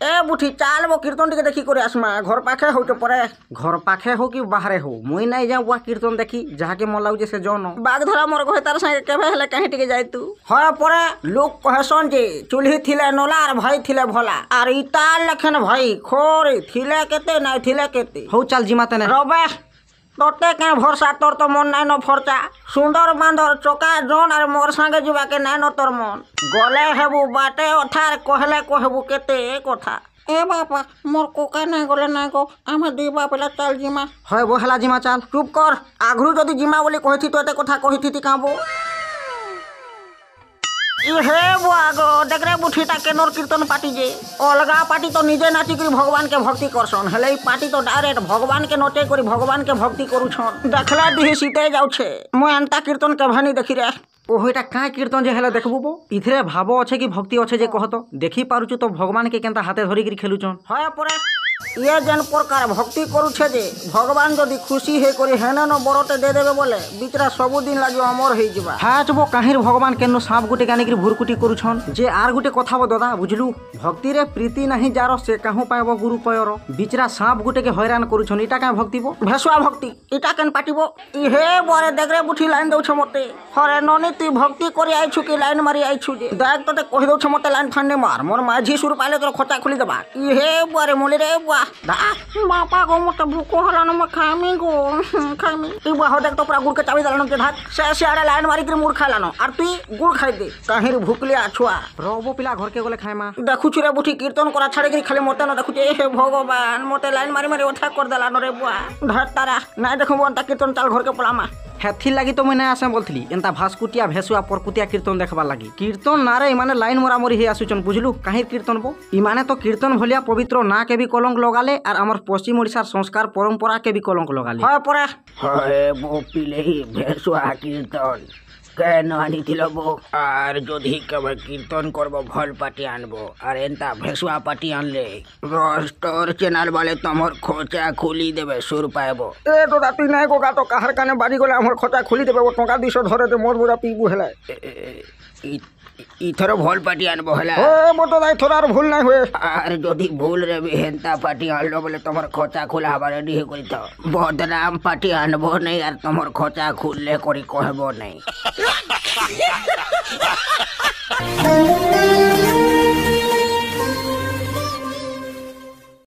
ए बुठी चाल वो कीर्तन टिके देखी करे आसमा घर पाखे हो तो परे घर पाखे हो कि बाहरे हो मुई नहीं जाऊ बुआ कीर्तन देखी जहा के मन लागे से जौन बाग धरा मोर कहे तार संगे केबे हेले कहीं टिके जाय तू होय परे लोग कहसन जे चुल्ही थिले नोला और भाई थिले भोला और इताल लखन भाई खोरे थिले केते नहीं थिले केते हो चल जिमा तने रबे तोते के भरसा तोर तो मन नाइ न फरचा सुंदर बांदर चोका जोन और मोर संगे जुबा के नाइ न तोर मन गले हेबू बाटे अठार कहले कहबू केते कथा ए बापा मोर कोका नाइ गले नाइ गो आमे दीबा पेला चल जिमा होय बो हला जिमा चल चुप कर आगरु जदी जिमा बोली कहिथि तो एते कथा कहिथि काबो हे बुआगो देखरे बुठीटा केनोर कीर्तन पार्टी जे अलगा पार्टी तो निजे नाची करी भगवान के भक्ति करसन हेले पार्टी तो डायरेक्ट भगवान के नोटे करी भगवान के भक्ति करूछन देखला दिही सीते जाउ छे मो एंता कीर्तन के भानी देखि रे ओहेटा का कीर्तन जे हेले देखबो बो इथरे भाव अच्छे कि भक्ति अच्छे जे कहतो देखि पारुछु तो भगवान के केनता हाथे धरि करी खेलुछन होय परे ये जन प्रकार भक्ति करूछे जे भगवान जदी खुशी हे करी हेने न बरते दे देबे बोले बिचरा सब दिन लागि अमर हे जिबा हाच बो काहिर भगवान केनो सांप गुटे गानी करी भुरकुटी करूछन जे आर गुटे कथा बो दादा बुझलु भक्ति रे प्रीति नाही जारो से काहू पाएबो गुरु पयर बिचरा सांप गुटे के हैरान करूछन इटा का भक्ति बो भेसुआ भक्ति इटा केन पाटिबो इहे बरे देखरे बुठी लाइन दउ छ मते हरे ननी तू भक्ति करी आइछु कि लाइन मारी आइछु जे देख तते कहि दउ छ मते लाइन फान्ने मार मोर माझी सुर पाले तोर खोटा खुली देबा इहे बरे मोले रे बापा गो मत भूको हला न खामी गो खामी ई बा हो देख तो पूरा गुड़ के चाबी दलन के धाक से आड़े लाइन मारी के मुड़ खालानो और तू गुड़ खाइ दे काहिर भूकलिया छुआ रोबो पिला घर के गोले खाय मा देखु छुरे बुठी कीर्तन करा छाड़े के खाली मते न देखु हे भगवान मते लाइन मारी मारी उठा कर देला न रे बुआ धर तारा ना देखु अंता कीर्तन चाल घर के पलामा हेथि लगी तो मैं आसे बोलथली एंता भास्कुटिया भेसुआ परकुटिया कीर्तन देखबा लगी कीर्तन नारे इमाने लाइन मोरा मोरी हे आसुचन बुझलु काहिर कीर्तन बो इमाने तो कीर्तन भलिया पवित्र ना के भी कलंक लगाले और हमर पश्चिम ओडिसा संस्कार परंपरा के भी कलंक लगाले होय परे होय बो पिले भेसुआ कीर्तन केन आनिथिल बो आर जदि केबे कीर्तन करबो भल पार्टी आनबो आर एंता भेसुआ पार्टी आनले रोस्टर चैनल वाले तमर खोचा खुली देबे सुर पाएबो ए तो दाती नै गोगा तो कहर काने बाड़ी गले हमर खोचा खुली देबे ओ टका दिसो धरे ते मोर मुरा पीबू हेला इथरो भल पार्टी आनबो हेला ओ मोटो दाई थोरार भूल नै होए आर जदि भूल रे भी हेंता पार्टी आनलो बोले तमर खोचा खुला बारे डी करी त बदनाम पार्टी आनबो नै यार तमर खोचा खुलले करी कहबो नै